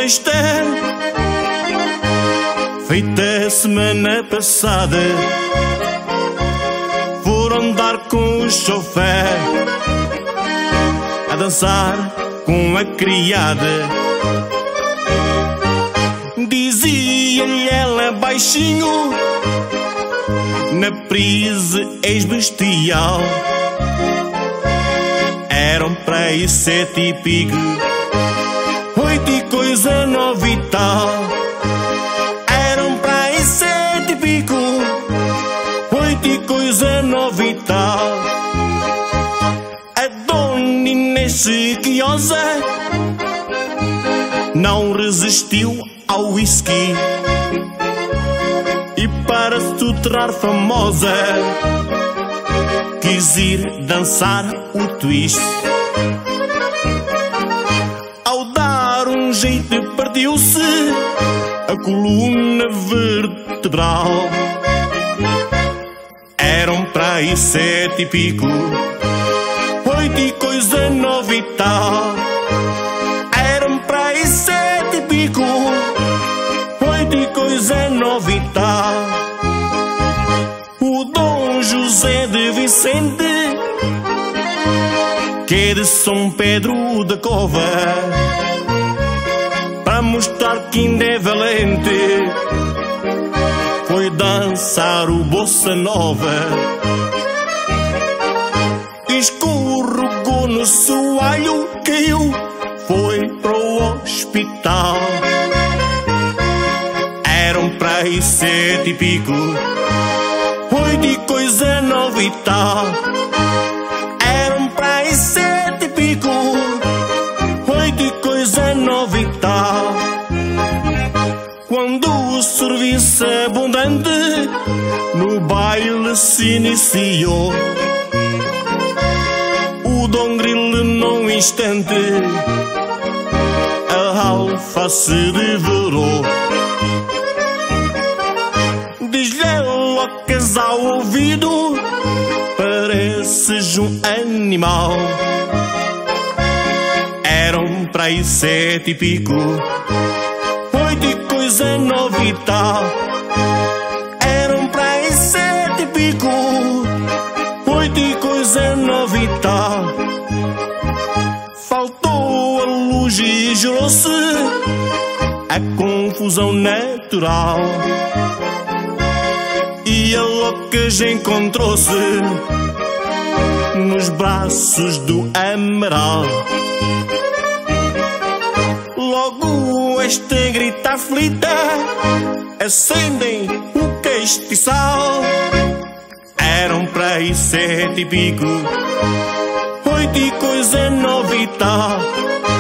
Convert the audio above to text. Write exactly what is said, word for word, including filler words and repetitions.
Esther, feita semana passada, foram dar com o chofer, a dançar com a criada. Dizia-lhe ela baixinho: na prise és bestial. Eram para aí sete e pico, oito e coisa nove e tal. Eram para aí sete e pico, oito e coisa nove e tal. A dona Inês Sequiosa não resistiu ao whisky, e para se tornar famosa quis ir dançar o twist. Ao dar um jeito partiu-se a coluna vertebral. Eram para aí sete e pico, oito e coisa nove e tal. Eram para aí sete e pico, oito e coisa nove e tal. O Dom José de Vicente, que é de São Pedro da Cova, para mostrar que ainda é valente, foi dançar o Bossa Nova. Escorregou no soalho, caiu, foi para o hospital. Eram para aí sete e pico, oito e coisa nove e tal. Eram para aí sete e pico, oito e coisa nove e tal. Quando o serviço abundante no baile se iniciou, o Dom Grilo num instante a alface devorou. Diz-lhe loucas ao ouvido: pareces um animal. Eram para aí sete e pico, oito e coisa nove e tal. Eram para aí sete e pico, oito e coisa nove e tal. Faltou a luz e gerou-se a confusão natural, e a loucas encontrou-se nos braços do Amaral. Logo esta grita aflita, acendem o castiçal. Eram para aí sete e pico, oito e coisa nove e tal.